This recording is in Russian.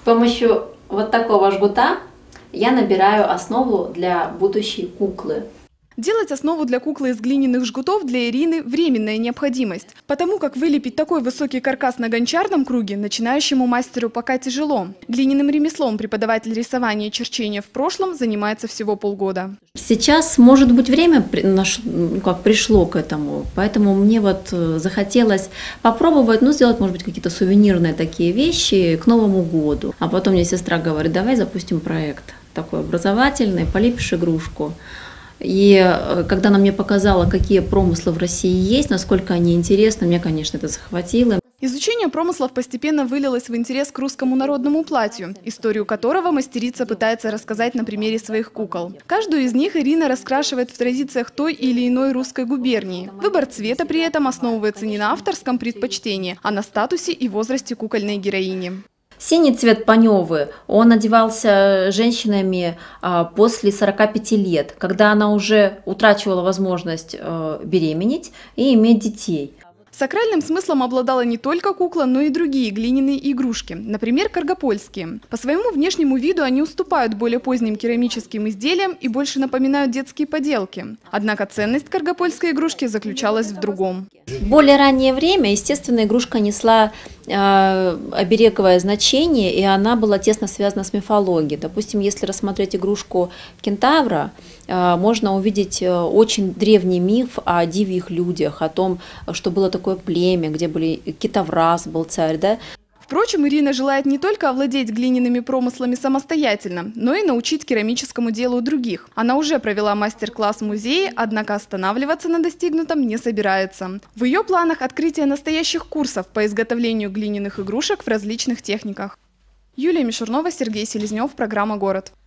С помощью вот такого жгута я набираю основу для будущей куклы. Делать основу для куклы из глиняных жгутов для Ирины – временная необходимость. Потому как вылепить такой высокий каркас на гончарном круге начинающему мастеру пока тяжело. Глиняным ремеслом преподаватель рисования и черчения в прошлом занимается всего полгода. Сейчас, может быть, время пришло к этому, поэтому мне вот захотелось попробовать, сделать, может быть, какие-то сувенирные такие вещи к Новому году. А потом мне сестра говорит: давай запустим проект такой образовательный, полепишь игрушку. И когда она мне показала, какие промыслы в России есть, насколько они интересны, меня, конечно, это захватило. Изучение промыслов постепенно вылилось в интерес к русскому народному платью, историю которого мастерица пытается рассказать на примере своих кукол. Каждую из них Ирина раскрашивает в традициях той или иной русской губернии. Выбор цвета при этом основывается не на авторском предпочтении, а на статусе и возрасте кукольной героини. Синий цвет паневы, он одевался женщинами после 45 лет, когда она уже утрачивала возможность беременеть и иметь детей. Сакральным смыслом обладала не только кукла, но и другие глиняные игрушки, например, каргопольские. По своему внешнему виду они уступают более поздним керамическим изделиям и больше напоминают детские поделки. Однако ценность каргопольской игрушки заключалась в другом. В более раннее время, естественно, игрушка несла обереговое значение, и она была тесно связана с мифологией. Допустим, если рассмотреть игрушку кентавра, можно увидеть очень древний миф о дивьих людях, о том, что было такое племя, где были Китаврас, был царь, да? Впрочем, Ирина желает не только овладеть глиняными промыслами самостоятельно, но и научить керамическому делу других. Она уже провела мастер-класс в музее, однако останавливаться на достигнутом не собирается. В ее планах открытие настоящих курсов по изготовлению глиняных игрушек в различных техниках. Юлия Мишурнова, Сергей Селезнев, программа «Город».